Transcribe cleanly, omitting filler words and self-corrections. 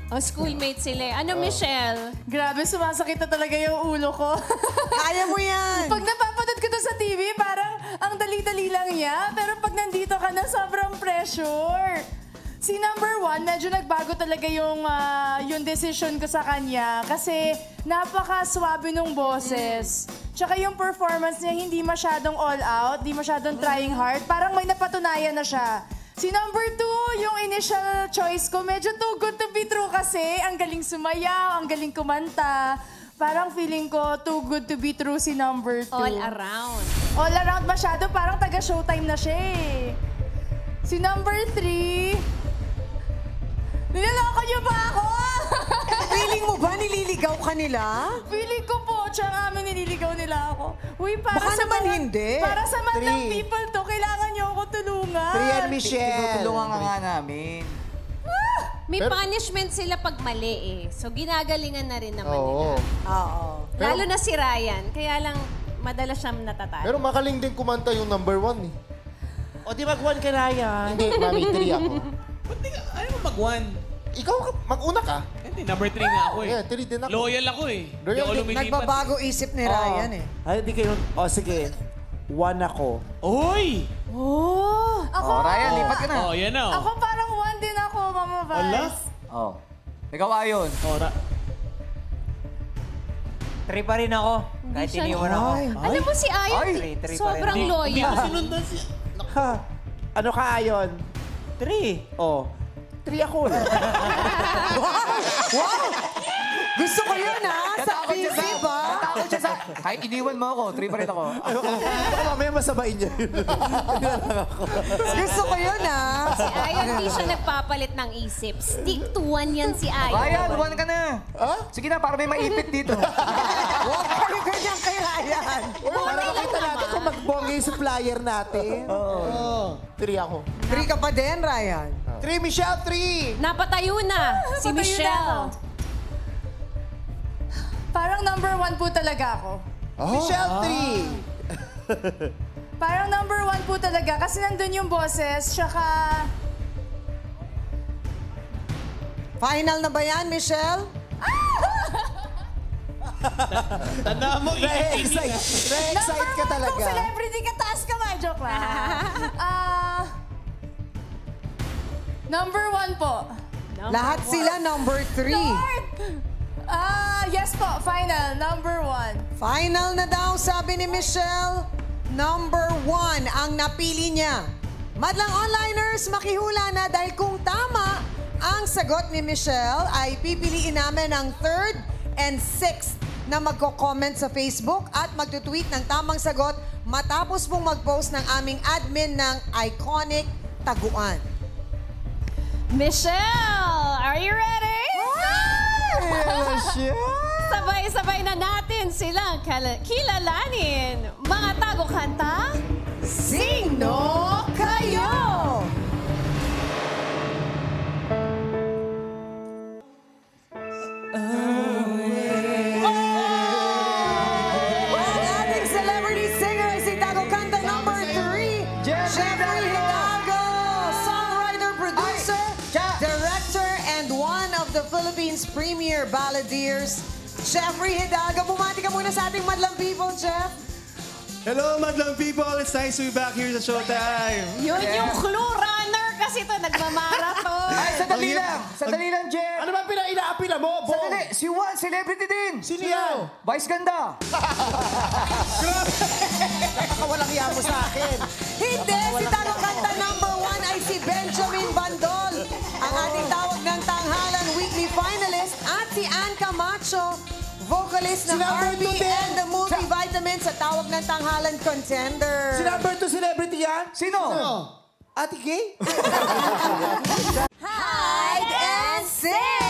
O, schoolmate sila. Ano, Michelle? Grabe, sumasakit na talaga yung ulo ko. Kaya mo yan. Pag napapanood ko to sa TV, parang ang dali-dali lang niya. Pero pag nandito ka na, sobrang pressure. Si number 1, medyo nagbago talaga yung decision ko sa kanya. Kasi napaka-swabe nung boses. Tsaka yung performance niya, hindi masyadong all out, hindi masyadong trying hard. Parang may napatunayan na siya. Si number 2, yung initial choice ko, medyo too good to be true kasi. Ang galing sumayaw, ang galing kumanta. Parang feeling ko too good to be true si number 2. All around. All around masyado, parang taga-showtime na siya eh. Si number 3, niloloko niyo ba ako? Feeling mo ba nililigaw ka nila? Feeling ko po, tsaka amin nililigaw nila ako. Uy, para Baka sa naman mga, hindi. Para sa madlang 3. people to, kailangan niyo ako tulungan. 3 and Michelle. Tinutulungan ka nga namin. May punishment sila pag mali eh. So, ginagalingan na rin naman nila. Oo. Oo. Lalo na si Ryan. Kaya lang, madalas siyang natatalo. Pero magaling din kumanta yung number 1 eh. O di mag-1 ka, Ryan. Hindi, mami, 3 ako. Ba't di ka, ayaw mo mag-1? Ikaw, mag-una ka. Hindi, number 3 nga ako eh. Yeah, 3 din ako. Loyal ako eh. Hindi Loyal ako din. lumilipat. Nagbabago isip ni Ryan eh. Ay, hindi kayo... O, sige. 1 ako. Oy! Oh, ako, Ryan, lipat ka na. Oh, yan na. ako parang 1 din ako, Mama Vice. Oh. Ikaw, Ayon. Ora. 3 pa rin ako. Kahit siya- iniwan ako. Alam mo si Ayon, Ay, three pa sobrang rin. Hindi loyal. ko sinundan siya. Ha? Ano ka, Ayon? 3. Oh. 3 ako eh. Wow! Gusto ko yun sa PC ba? Natakot siya sa... Kahit iniwan mo ako, 3 pa rin ako. Baka mamaya masabayin niya yun. Gusto ko yun Si Ayon, hindi siya nagpapalit ng isip. Stick to 1 yan si Ayon. Ryan, 1 ka na. Sige na, para may maipit dito. Huwag kayo ganyan kay Ryan. Para makita natin kung magbongga yung supplier natin. Oo. 3 ako. 3 ka pa din, Ryan. 3, Michelle, 3! Napatayo na si Napatayo na Michelle. ako. Parang number 1 po talaga ako. Michelle, 3! Parang number 1 po talaga kasi nandun yung boses, tsaka... Final na ba yan, Michelle? Tandaan mo, Na-excite. Na-excite ka Kung talaga. celebrity ka, taas ka ba? Joke lang. Number 1 po. Lahat sila number 3. Yes po, final. Number 1. Final na daw, sabi ni Michelle. Number 1 ang napili niya. Madlang onliners, makihula na dahil kung tama ang sagot ni Michelle ay pipiliin namin ang 3rd and 6th na magko-comment sa Facebook at magtutweet ng tamang sagot matapos pong mag-post ng aming admin ng iconic taguan. Michelle, are you ready? Michelle! Sabay-sabay na natin silang kilalanin. Mga tago kanta, Sino kayo? Ang ating celebrity singer ay si Tago Kanta number 3, Jeffrey Hidalgo, songwriter, producer, director, and one of the Philippines' premier balladeers. Jeffrey Hidalgo, bumati ka muna sa ating madlang people, Jeff. Hello, madlang people! It's nice to be back here sa Showtime. yun yung clue runner kasi ito nagmamarathon. Ay, sandali lang. Sandali lang, Jeff. Ano ba inaapila mo? Sandali. Si Juan, celebrity din. Sino yan? Vice ganda. Nakakawalang iya mo sa akin. Hindi, si Tago Kanta number 1 ay si Benjamin Bandol, ang ating tawag ng tanghalan weekly finalist, at si Ann Camacho, vocalist ng Si number RB 2 din. and the Multivitamin sa tawag ng tanghalan contender. Si number 2 celebrity yan? Sino? Ate Gay? Hide and seek!